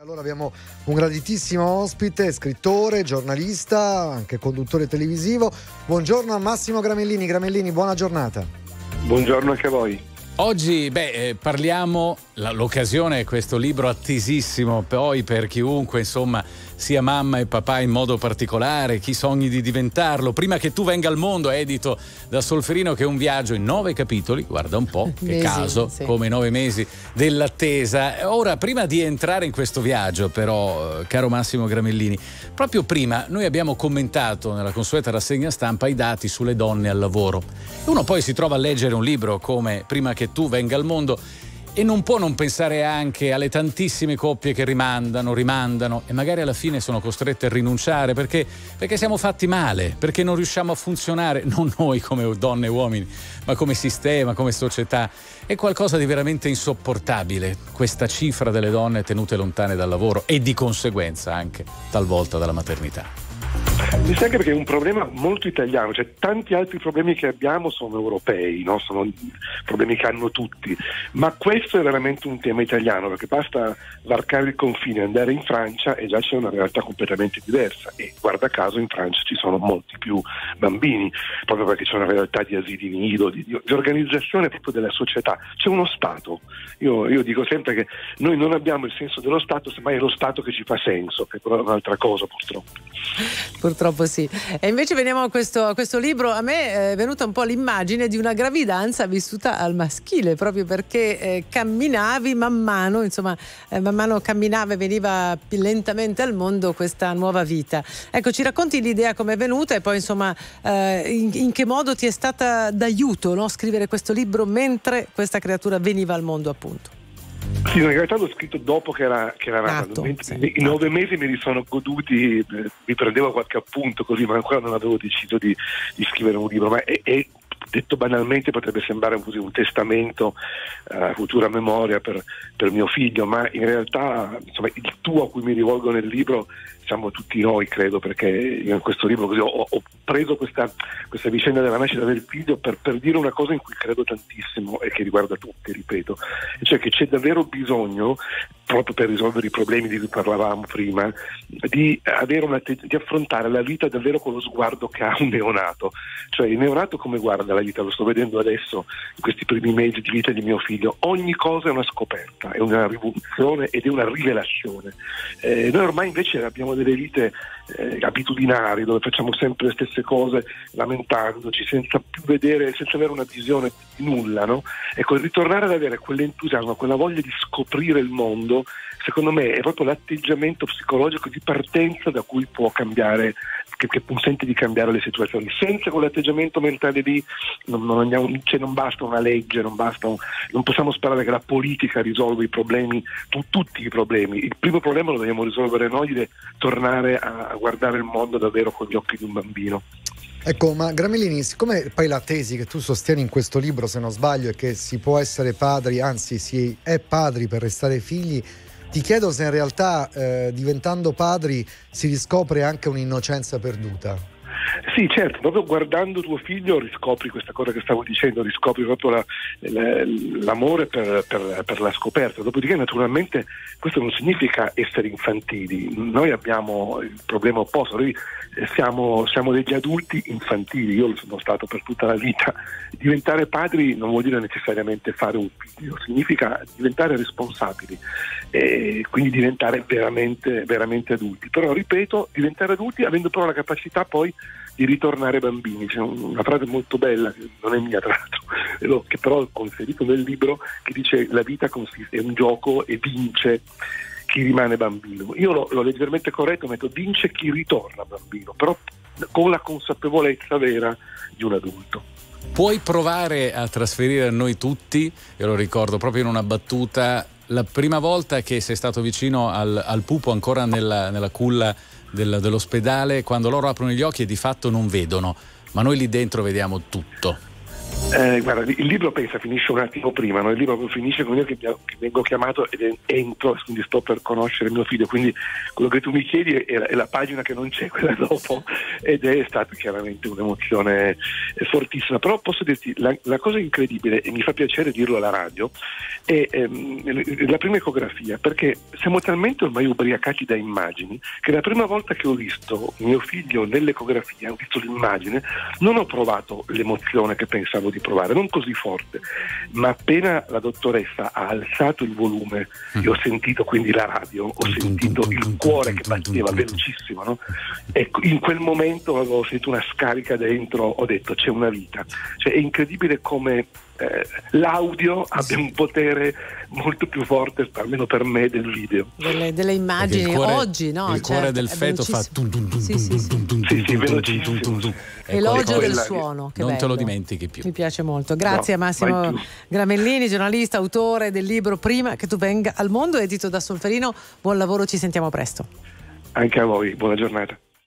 Allora abbiamo un graditissimo ospite, scrittore, giornalista, anche conduttore televisivo. Buongiorno a Massimo Gramellini. Gramellini, buona giornata. Buongiorno anche a voi. Oggi parliamo, l'occasione è questo libro attesissimo poi per chiunque insomma sia mamma e papà in modo particolare, chi sogni di diventarlo, Prima che tu venga al mondo, edito da Solferino, che è un viaggio in 9 capitoli, guarda un po', che caso, sì. Come 9 mesi dell'attesa. Ora, prima di entrare in questo viaggio però, caro Massimo Gramellini, proprio prima noi abbiamo commentato nella consueta rassegna stampa i dati sulle donne al lavoro. Uno poi si trova a leggere un libro come Prima che tu venga al mondo e non può non pensare anche alle tantissime coppie che rimandano e magari alla fine sono costrette a rinunciare perché siamo fatti male, perché non riusciamo a funzionare, non noi come donne e uomini, ma come sistema, come società. È qualcosa di veramente insopportabile questa cifra delle donne tenute lontane dal lavoro e di conseguenza anche talvolta dalla maternità. Mi sa che è un problema molto italiano, cioè tanti altri problemi che abbiamo sono europei, no? Sono problemi che hanno tutti, ma questo è veramente un tema italiano, perché basta varcare il confine e andare in Francia e già c'è una realtà completamente diversa, e guarda caso in Francia ci sono molti più bambini, proprio perché c'è una realtà di asili nido, di organizzazione proprio della società, c'è uno Stato. Io dico sempre che noi non abbiamo il senso dello Stato, semmai è lo Stato che ci fa senso, che però è un'altra cosa Purtroppo sì. E invece veniamo a questo libro. A me è venuta un po' l'immagine di una gravidanza vissuta al maschile, proprio perché camminavi man mano camminava e veniva più lentamente al mondo questa nuova vita. Ecco, ci racconti l'idea come è venuta e poi insomma in che modo ti è stata d'aiuto, no? Scrivere questo libro mentre questa creatura veniva al mondo, appunto. Sì, in realtà l'ho scritto dopo che era nato. I 9 mesi me li sono goduti, mi prendevo qualche appunto così, ma ancora non avevo deciso di scrivere un libro, ma è detto banalmente potrebbe sembrare così un testamento, futura memoria per mio figlio, ma in realtà insomma il tuo a cui mi rivolgo nel libro siamo tutti noi, credo, perché io in questo libro così ho preso questa vicenda della nascita del figlio per dire una cosa in cui credo tantissimo e che riguarda tutti, ripeto, cioè che c'è davvero bisogno, proprio per risolvere i problemi di cui parlavamo prima, di affrontare la vita davvero con lo sguardo che ha un neonato. Cioè il neonato come guarda la vita, lo sto vedendo adesso in questi primi mesi di vita di mio figlio, ogni cosa è una scoperta, è una rivoluzione ed è una rivelazione. Noi ormai invece abbiamo delle vite abitudinari dove facciamo sempre le stesse cose lamentandoci senza più vedere, senza avere una visione di nulla, no? Ecco, ritornare ad avere quell'entusiasmo, quella voglia di scoprire il mondo, secondo me è proprio l'atteggiamento psicologico di partenza da cui può cambiare, che consente di cambiare le situazioni. Senza quell'atteggiamento mentale lì non basta una legge, non possiamo sperare che la politica risolva i problemi, tutti i problemi. Il primo problema lo dobbiamo risolvere noi, di tornare a guardare il mondo davvero con gli occhi di un bambino. Ecco, ma Gramellini, siccome poi la tesi che tu sostieni in questo libro, se non sbaglio, è che si può essere padri, anzi si è padri per restare figli, ti chiedo se in realtà diventando padri si riscopre anche un'innocenza perduta. Sì, certo, proprio guardando tuo figlio riscopri questa cosa che stavo dicendo, riscopri proprio l'amore per la scoperta. Dopodiché naturalmente questo non significa essere infantili, noi abbiamo il problema opposto, noi siamo degli adulti infantili, io lo sono stato per tutta la vita. Diventare padri non vuol dire necessariamente fare un figlio, significa diventare responsabili e quindi diventare veramente, veramente adulti. Però ripeto, diventare adulti avendo però la capacità poi di ritornare bambini. C'è una frase molto bella, che non è mia tra l'altro, che però ho inserito nel libro, che dice: la vita è un gioco e vince chi rimane bambino. Io l'ho leggermente corretto, metto vince chi ritorna bambino, però con la consapevolezza vera di un adulto. Puoi provare a trasferire a noi tutti, io lo ricordo proprio in una battuta, la prima volta che sei stato vicino al pupo ancora nella culla dell'ospedale, quando loro aprono gli occhi e di fatto non vedono, ma noi lì dentro vediamo tutto. Guarda, il libro finisce un attimo prima, no? Il libro finisce con io che vengo chiamato ed entro, quindi sto per conoscere mio figlio, quindi quello che tu mi chiedi è la pagina che non c'è, quella dopo, ed è stata chiaramente un'emozione fortissima. Però posso dirti, la cosa incredibile, e mi fa piacere dirlo alla radio, è la prima ecografia, perché siamo talmente ormai ubriacati da immagini che la prima volta che ho visto mio figlio nell'ecografia, ho visto l'immagine, non ho provato l'emozione che pensavo di provare, non così forte, ma appena la dottoressa ha alzato il volume e ho sentito quindi la radio, ho sentito il cuore che batteva velocissimo, no? Ecco, in quel momento avevo sentito una scarica dentro, ho detto c'è una vita, cioè è incredibile come l'audio abbia un potere molto più forte, almeno per me, del video. Delle immagini oggi, no? Il cuore del feto fa velocissimo. Elogio del suono, che non bello. te lo dimentichi più. Mi piace molto. Grazie a Massimo Gramellini, giornalista, autore del libro Prima che tu venga al mondo, edito da Solferino. Buon lavoro, ci sentiamo presto. Anche a voi, buona giornata.